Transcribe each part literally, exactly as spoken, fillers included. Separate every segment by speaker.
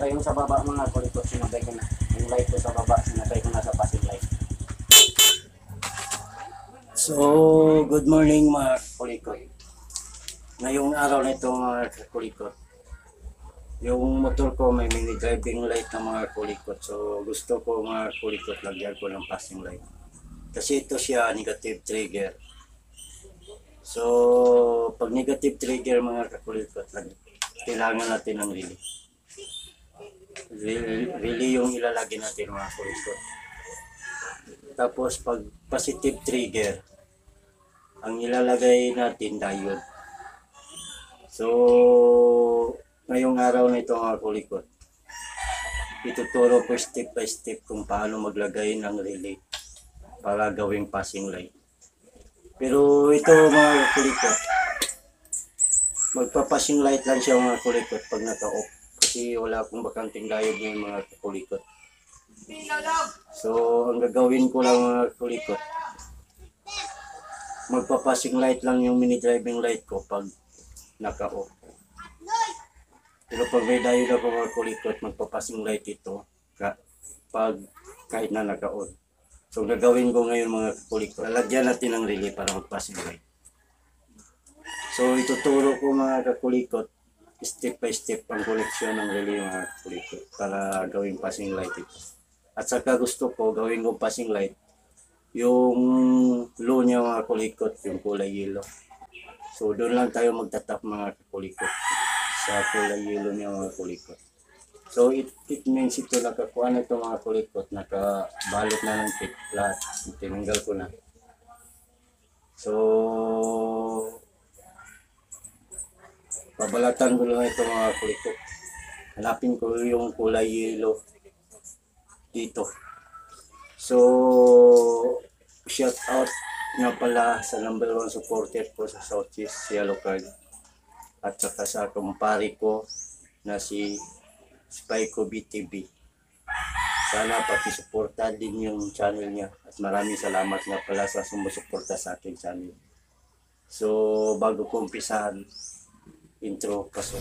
Speaker 1: Ito yung sa baba mga kulikot, sinabay ko na. Yung light ko sa baba, sinabay ko na sa passing light. So, good morning mga kulikot. Ngayong araw na ito mga kulikot, yung motor ko may mini driving light na mga kulikot. So, gusto ko mga kulikot, lagyan ko ng passing light. Kasi ito siya, negative trigger. So, pag negative trigger mga kakulikot, kailangan natin ng relay. Relay yung ilalagay natin mga kulikot. Tapos pag positive trigger, ang ilalagay natin diode. So, ngayong araw na ito mga kulikot, ituturo ko step by step kung paano maglagay ng relay para gawing passing light. Pero ito mga kulikot, magpa-passing light lang siya mga kulikot pag naka-off. Kasi wala akong bakanting diode ngayon mga kulikot. So, ang gagawin ko lang mga kulikot, magpa-passing light lang yung mini driving light ko pag naka-off. Pero pag may diode ako mga kulikot, magpa-passing light ito pag kahit na naka-on. So, gagawin ko ngayon mga kulikot, lalagyan natin ng relay para mag-passing light. So, ituturo ko mga kakulikot, step by step ang koneksyon ng relay mga kakulikot para gawing passing light ito. At saka gusto ko gawin ko passing light yung low niya mga kulikot, yung kulay yellow. So, doon lang tayo magtatap mga kakulikot sa kulay yellow niya mga kulikot. So, it, it means ito nakakuha na ito mga kulikot, nakabalot na ng tape flat. Tinanggal ko na. So, pabalatan ko lang ito mga kulikot. Hanapin ko yung kulay yellow dito. So, shout out nga pala sa number one supporter ko sa Southeast Yellow Card. At saka sa kumpare ko na si Spyco B T V. Sana pakisuporta din yung channel niya. At maraming salamat nga pala sa sumusuporta sa aking channel. So, bago ko umpisahan, intro pasok.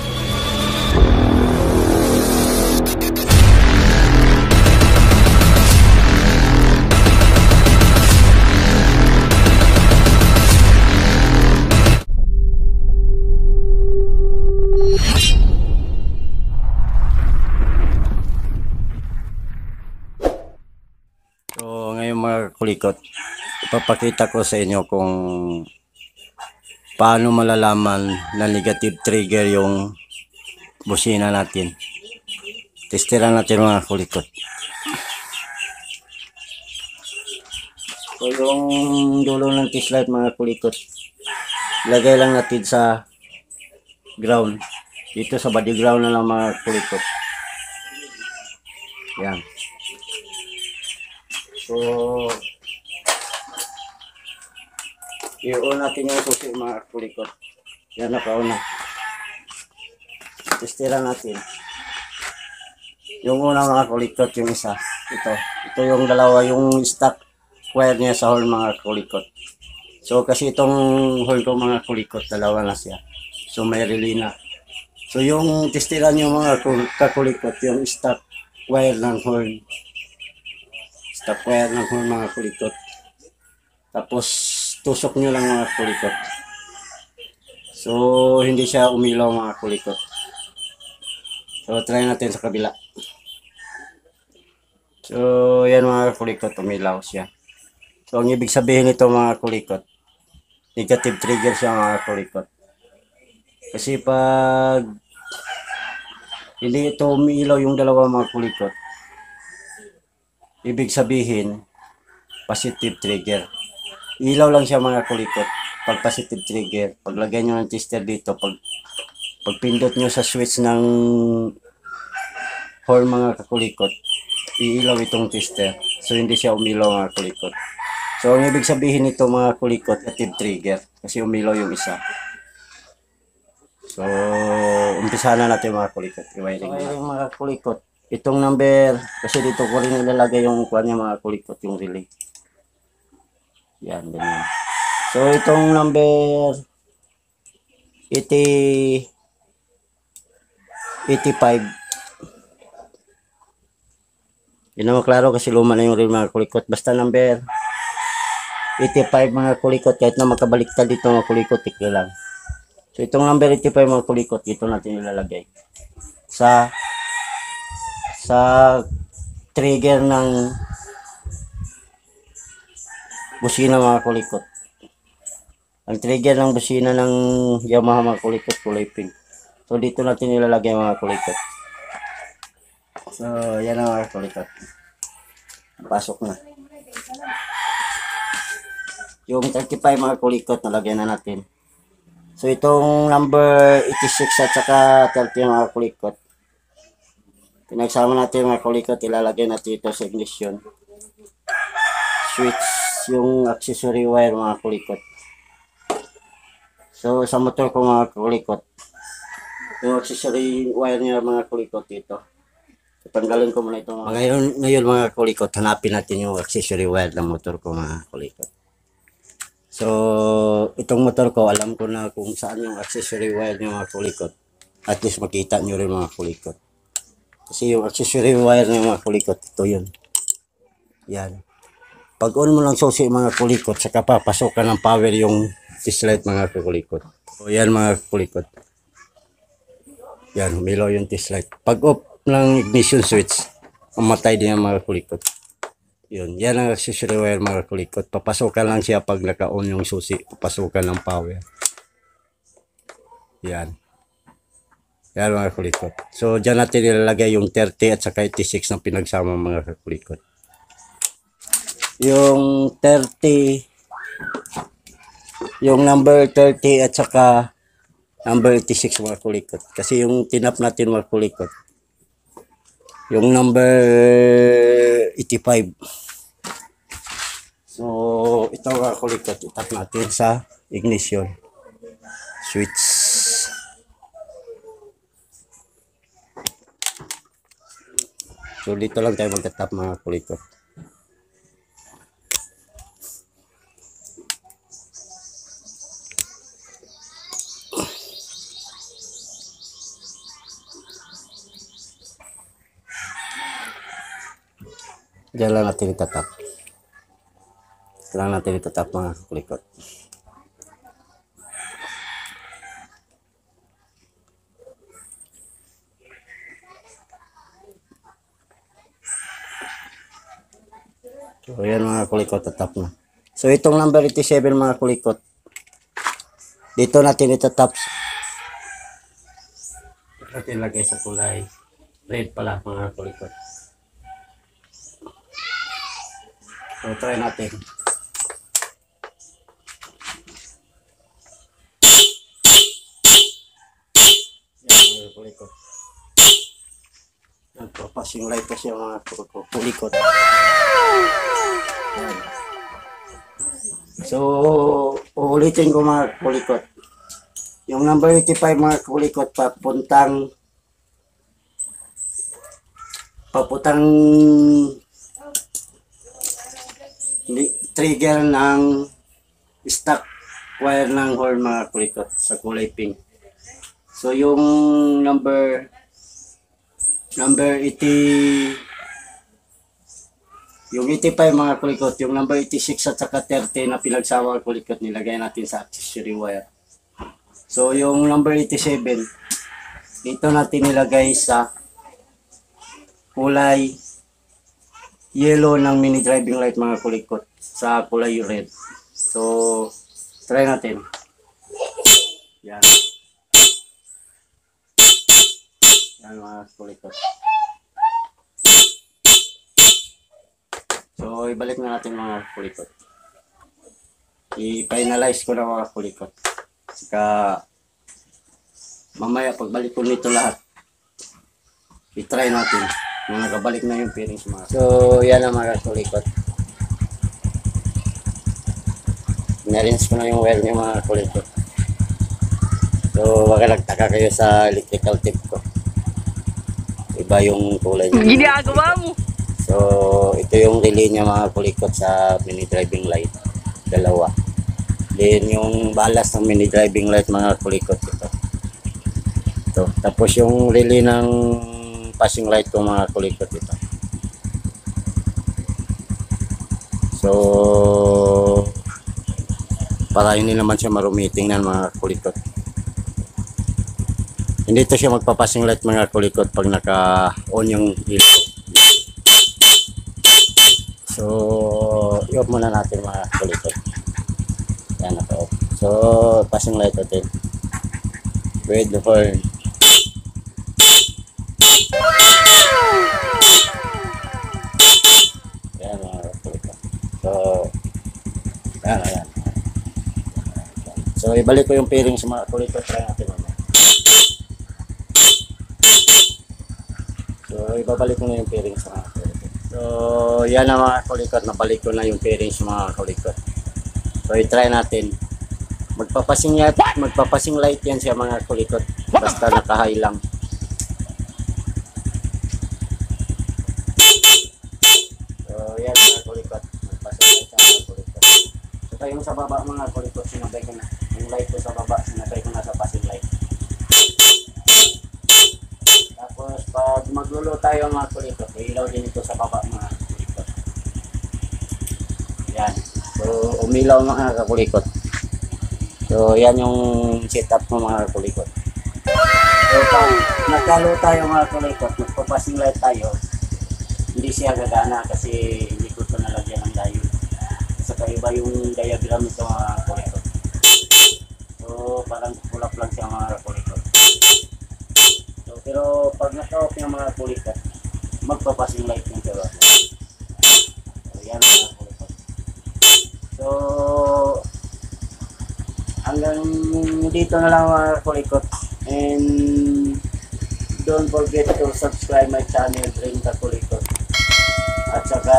Speaker 1: So, ngayon mga kulikot, ipapakita ko sa inyo kung paano malalaman na negative trigger yung busina natin. Testeran natin mga kulikot. So, yung dulo ng test light mga kulikot, lagay lang natin sa ground. Dito sa body ground na lang mga kulikot. Yan. So, i-on natin yung susi mga kulikot. Yan, naka-on na. Testera natin. Yung una mga kulikot, yung isa. Ito. Ito yung dalawa, yung stock wire niya sa horn mga kulikot. So, kasi itong horn ko mga kulikot, dalawa na siya. So, may relay na. So, yung testera niyo mga kakulikot, yung stock wire ng horn. Stock wire ng horn mga kulikot. Tapos, tusok nyo lang mga kulikot. So, hindi siya umilaw mga kulikot. So, try natin sa kabila. So, yan mga kulikot, umilaw siya. So, ang ibig sabihin nito mga kulikot, negative trigger siya mga kulikot. Kasi pag hindi ito umilaw yung dalawa mga kulikot, ibig sabihin, positive trigger. Ilaw lang siya mga kulikot pag positive trigger. Paglagay nyo ng tester dito, pag pagpindot nyo sa switch ng horn mga kakulikot, iilaw itong tester. So, hindi siya umilaw mga kulikot. So, ang ibig sabihin nito mga kulikot, negative trigger. Kasi umilaw yung isa. So, umpisa na natin mga kulikot. I-wiring na. So, mga kulikot, itong number, kasi dito ko rin ilalagay yung kuwan niya mga kulikot, yung relay. Yan, ganyan. So, itong number eighty, eighty-five, Hindi naman klaro kasi luma na yung rin mga kulikot. Basta number eighty-five mga kulikot, kahit na magkabaliktad dito mga kulikot, tikli lang. So itong number eighty-five mga kulikot, dito natin ilalagay sa sa trigger ng busina mga kulikot. Ang trigger ng busina ng Yamaha mga kulikot, kulay pink. So dito natin ilalagay mga kulikot. So yan ang mga kulikot. Pasok na. Yung thirty-five mga kulikot, nalagyan na natin. So itong number eighty-six at saka thirty mga kulikot, pinagsama natin mga kulikot, ilalagay natin ito sa ignition switch, yung accessory wire mga kulikot. So sa motor ko mga kulikot, yung accessory wire niya mga kulikot dito. Tanggalin ko muna ito. Ngayon, ngayon mga kulikot, hanapin natin yung accessory wire ng motor ko mga kulikot. So, itong motor ko, alam ko na kung saan yung accessory wire niya mga kulikot. At least makita nyo rin mga kulikot. Kasi yung accessory wire niya mga kulikot, ito yun. Yan. Pag on mo lang susi mga kulikot, saka papasok ka ng power yung test light mga kulikot. So, yan mga kulikot. Yan, humilaw yung test light. Pag off ng ignition switch, mamatay din ang mga kulikot. Yun, yan ang accessory wire mga kulikot. Papasukan lang siya pag naka-on yung susi, papasukan ng power. Yan. Yan mga kulikot. So, dyan natin ilalagay yung thirty at saka eighty-six na pinagsama mga kulikot. Yung thirty, yung number thirty at saka number eighty-six mga kulikot. Kasi yung tinap natin mga kulikot, yung number eighty-five. So, ito mga kulikot, itap natin sa ignition switch. So, dito lang tayo magtatap mga kulikot. Diyan lang natin itatap. Diyan lang natin itatap mga kulikot. So yan mga kulikot, tatap na. So itong number eighty-seven mga kulikot, dito natin itatap. Natin lagay sa kulay red pala mga kulikot. So, try natin. Yan, mga kulikot. Nagpapasing light pa siya mga kulikot. Yan. So, uulitin ko mga kulikot. Yung number eighty-five mga kulikot, papuntang papuntang trigger ng stock wire ng horn mga kulikot sa kulay pink. So yung number number eighty, yung eighty-five mga kulikot, yung number eighty-six at saka thirty na pinagsama kulikot, nilagay natin sa accessory wire. So yung number eighty-seven, dito natin nilagay sa kulay yellow ng mini driving light mga kulikot sa kulay red. So, try natin. Yan. Yan mga kulikot. So, ibalik na natin mga kulikot. I-finalize ko na mga kulikot. Saka, mamaya pagbalik ko nito lahat, i-try natin. Nung nakabalik na yung bearings mga. So, yan ang mga kulikot. Narinse ko na yung wire niya mga kulikot. So, baka nagtaka kayo sa electrical tip ko. Iba yung kulay niya.
Speaker 2: Ginagawa mo!
Speaker 1: So, ito yung relay niya mga kulikot sa mini driving light. Dalawa. Then, yung balas ng mini driving light mga kulikot ito. Ito. Tapos yung relay ng passing light ko mga kulikot ito. So, para hindi naman siya marumiting ng mga kulikot. Hindi to siya magpapasing light mga kulikot pag naka-on yung ilaw. So, i-off muna natin mga kulikot. Yan, naka-off. So, passing light natin. With the horn. Yan mga kulikot. So, yan, yan. So, ibalik ko yung pairing sa mga kulikot. Try natin naman. So, ibabalik ko na yung pairing sa mga kulikot. So, yan na mga kulikot. Nabalik ko na yung pairing sa mga kulikot. So, i-try natin. Magpapasing light, magpapasing light yan siya mga kulikot. Basta naka-high lang. So, yan mga kulikot. Magpasing light sa mga kulikot. So, tayong sa baba mga kulikot, sinabay ko na. Yung light ko sa baba, sinabay ko na sa passing light. Tapos, pag maglulo tayo mga kulikot, ilaw din ito sa baba mga kulikot. Yan. So, umilaw mga kulikot. So, yan yung setup mo mga kulikot. So, pag nagkalo tayo mga kulikot, magpapasing light tayo, hindi siya gagana kasi hindi ko ito nalagyan ng diode. Saka iba yung diagram nito mga kulikot. So, parang kulap lang siya mga kulikot. So, pero pag naka-off yung mga kulikot, magpapasing light yung pero. So, yan mga kulikot. So, hanggang dito na lang mga kulikot, and don't forget to subscribe my channel Dream Ka Kulikot. At saka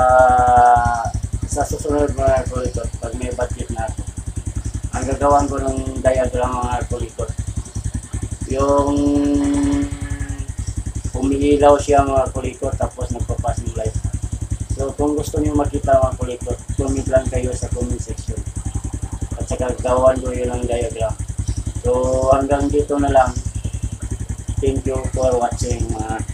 Speaker 1: sa susunod mga kulikot, pag may budget na ako, ang gagawin ko ng diagram mga kulikot, yung umiilaw siya mga kulikot tapos nagpapasing light. So kung gusto niyo makita mga kulikot, comment lang kayo sa comment section. At saka gawan ko yun ang diagram. So hanggang dito na lang. Thank you for watching mga